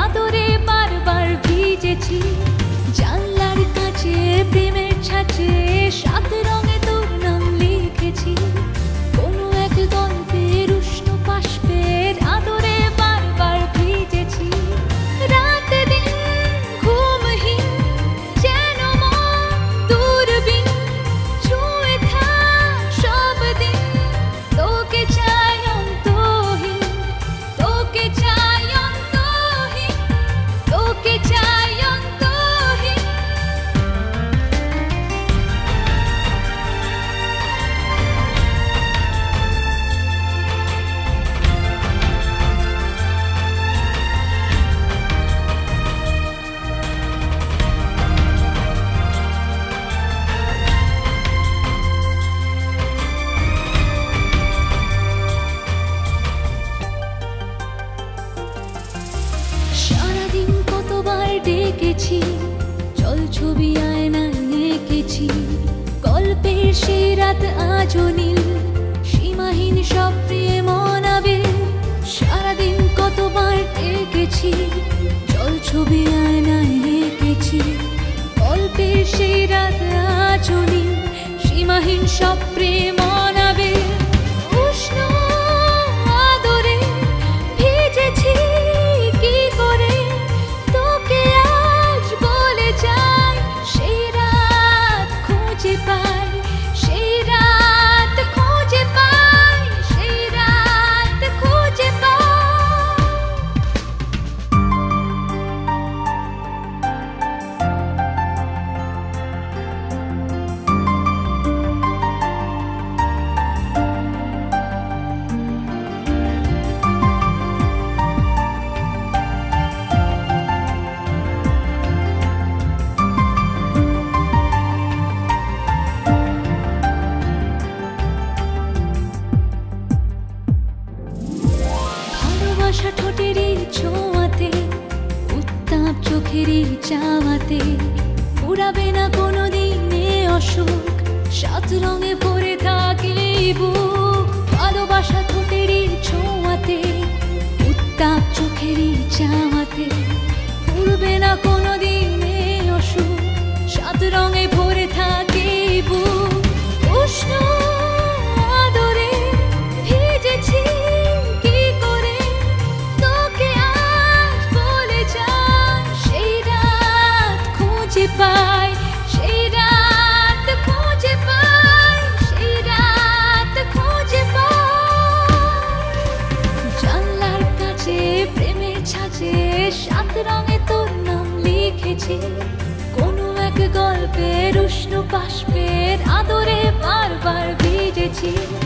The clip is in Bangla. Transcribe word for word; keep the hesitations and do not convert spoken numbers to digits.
আদরে বারবার ভিজেছি। জানলার কাছে প্রেমের ছাঁচে সাত রঙে তোর নাম লিখেছি। কোনো এক গল্পের উষ্ণ বাষ্পের আদরে বারবার ভিজেছি। রাত দিন ঘুমহীন যেন মন দূরবীন, ছুঁয়ে থাক সব দিন। তোকে চাই অন্তহীন, তোকে চাই অন্তহীন, তোকে চাই অন্তহীন। সারাদিন কতবার ডেকেছি, চল ছবি আয়নায় এঁকেছি। গল্পের সেই রাত আজও নীল, সীমাহীন স্বপ্নে মন আবিল। সারাদিন কতবার ডেকেছি, চল ছবি আয়নায় এঁকেছি। গল্পের সেই রাত আজও নীল, সীমাহীন স্বপ্নে মন আবিল। উষ্ণ আদরে ভিজেছি কি করে, তোকে আজ বলে যাই। সেই রাত খুঁজে পাই, সেই রাত খুঁজে পাই, সেই রাত খুঁজে পাই। ভালোবাসা ঠোঁটেরই ছোঁয়াতে, উত্তাপ চোখেরই চাওয়াতে, ফুরাবে না কোনোদিন এ অসুখ। সাত রঙে ভরে থাকে বুক। ভালোবাসা ঠোঁটেরই ছোঁয়াতে, উত্তাপ চোখেরই চাওয়াতে, ফুরবে না কোনোদিন এ অসুখ। সাত রঙে ভরে থাকে বুক। উষ্ণ আদরে ভিজেছি কি করে, তোকে আজ বলে যাই। সেই রাত খুঁজে পাই, সেই রাত খুঁজে পাই, সেই রাত খুঁজে পাই। জানলার কাছে প্রেমের ছাঁচে সাত রঙে তোর নাম লিখেছি। কোনো এক গল্পের উষ্ণ বাষ্পের আদরে বারবার ভিজেছি।